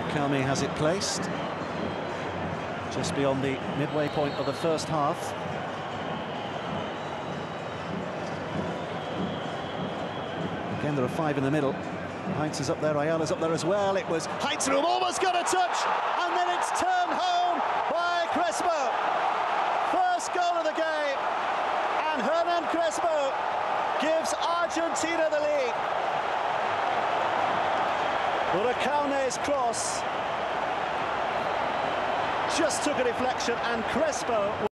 Kami has it placed just beyond the midway point of the first half. Again, there are five in the middle. Heinz is up there, Ayala's up there as well. It was Heinz who almost got a touch, and then it's turned home by Crespo. First goal of the game, and Hernan Crespo gives Argentina the lead. Huracane's cross just took a deflection, and Crespo